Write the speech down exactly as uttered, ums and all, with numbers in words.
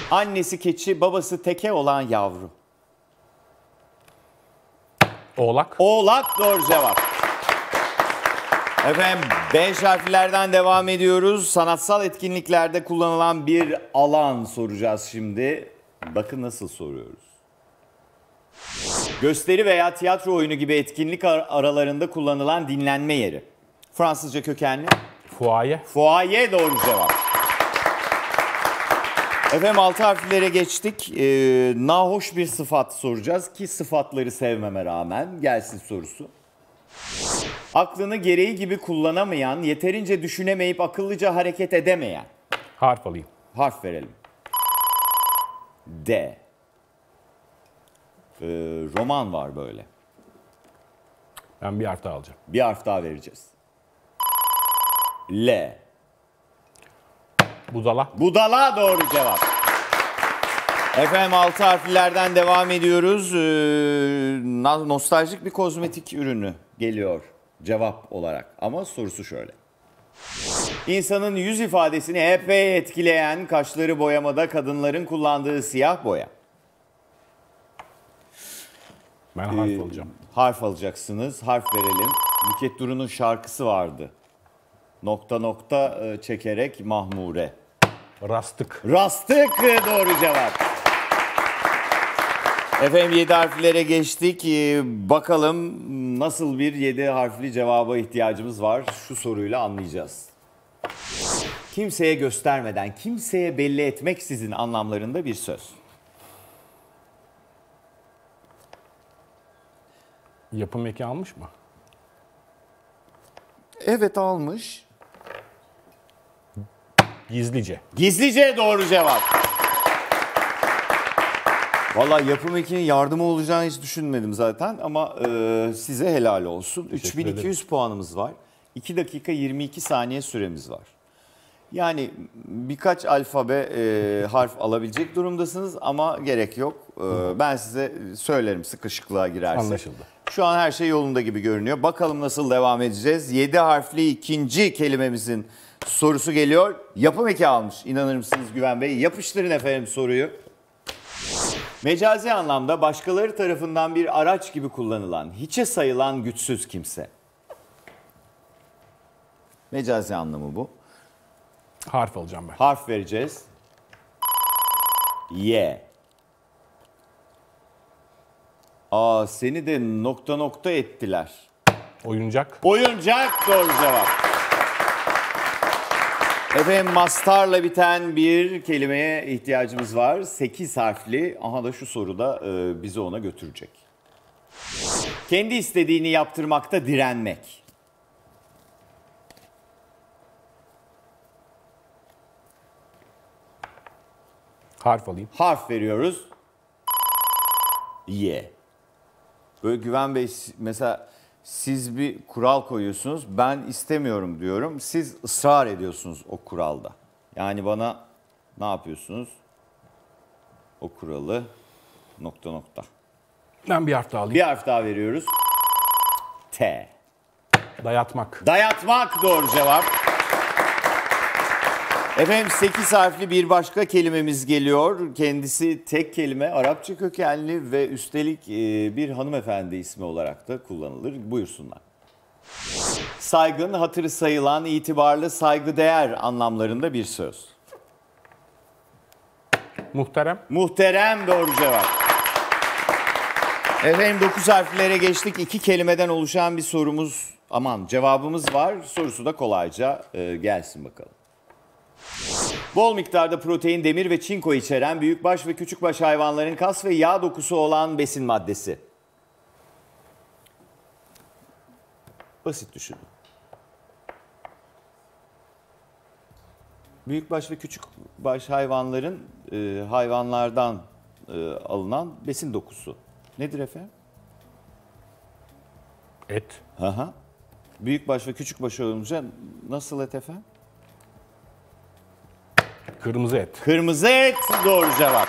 Annesi keçi, babası teke olan yavru. Oğlak. Oğlak doğru cevap. Efendim beş harflerden devam ediyoruz. Sanatsal etkinliklerde kullanılan bir alan soracağız şimdi. Bakın nasıl soruyoruz. Gösteri veya tiyatro oyunu gibi etkinlik ar- aralarında kullanılan dinlenme yeri. Fransızca kökenli. Fuaye. Fuaye doğru cevap. Efendim altı harflere geçtik. Ee, nahoş bir sıfat soracağız ki sıfatları sevmeme rağmen gelsin sorusu. Aklını gereği gibi kullanamayan, yeterince düşünemeyip akıllıca hareket edemeyen. Harf alayım. Harf verelim. D. Ee, roman var böyle. Ben bir harf daha alacağım. Bir harf daha vereceğiz. L. Budala. Budala doğru cevap. Efendim altı harflerden devam ediyoruz. Ee, nostaljik bir kozmetik ürünü geliyor cevap olarak. Ama sorusu şöyle. İnsanın yüz ifadesini epey etkileyen kaşları boyamada kadınların kullandığı siyah boya. Ben harf Ee, alacağım. Harf alacaksınız. Harf verelim. Nükhet Duru'nun şarkısı vardı. Nokta nokta e, çekerek mahmure. Rastık. Rastık doğru cevap. Efendim yedi harflere geçtik. Ee, bakalım nasıl bir yedi harfli cevaba ihtiyacımız var. Şu soruyla anlayacağız. Kimseye göstermeden, kimseye belli etmeksizin anlamlarında bir söz. Yapım eki almış mı? Evet almış. Gizlice. Gizlice doğru cevap. Vallahi yapım ekinin yardımı olacağını hiç düşünmedim zaten ama e, size helal olsun. üç bin iki yüz puanımız var. iki dakika yirmi iki saniye süremiz var. Yani birkaç alfabe e, harf alabilecek durumdasınız ama gerek yok. E, ben size söylerim sıkışıklığa girerse. Anlaşıldı. Şu an her şey yolunda gibi görünüyor. Bakalım nasıl devam edeceğiz. yedi harfli ikinci kelimemizin sorusu geliyor. Yapım eki almış. İnanır mısınız Güven Bey? Yapıştırın efendim soruyu. Mecazi anlamda başkaları tarafından bir araç gibi kullanılan, hiçe sayılan güçsüz kimse. Mecazi anlamı bu. Harf alacağım ben. Harf vereceğiz. Y. Aa seni de nokta nokta ettiler. Oyuncak. Oyuncak doğru cevap. Efendim mastarla biten bir kelimeye ihtiyacımız var. sekiz harfli. Aha da şu soruda e, bizi ona götürecek. Kendi istediğini yaptırmakta direnmek. Harf alayım. Harf veriyoruz. Y. Böyle Güven Bey mesela siz bir kural koyuyorsunuz. Ben istemiyorum diyorum. Siz ısrar ediyorsunuz o kuralda. Yani bana ne yapıyorsunuz? O kuralı nokta nokta. Ben bir harf daha alayım. Bir harf daha veriyoruz. T. Dayatmak. Dayatmak doğru cevap. Efendim sekiz harfli bir başka kelimemiz geliyor. Kendisi tek kelime, Arapça kökenli ve üstelik bir hanımefendi ismi olarak da kullanılır. Buyursunlar. Saygın, hatırı sayılan, itibarlı, saygıdeğer anlamlarında bir söz. Muhterem. Muhterem doğru cevap. Efendim dokuz harflere geçtik. İki kelimeden oluşan bir sorumuz, aman cevabımız var. Sorusu da kolayca e, gelsin bakalım. Bol miktarda protein, demir ve çinko içeren büyükbaş ve küçükbaş hayvanların kas ve yağ dokusu olan besin maddesi. Basit düşünün. Büyükbaş ve küçükbaş hayvanların e, hayvanlardan e, alınan besin dokusu. Nedir efendim? Et. Aha. Büyükbaş ve küçükbaş olunca nasıl et efendim? Kırmızı et. Kırmızı et doğru cevap.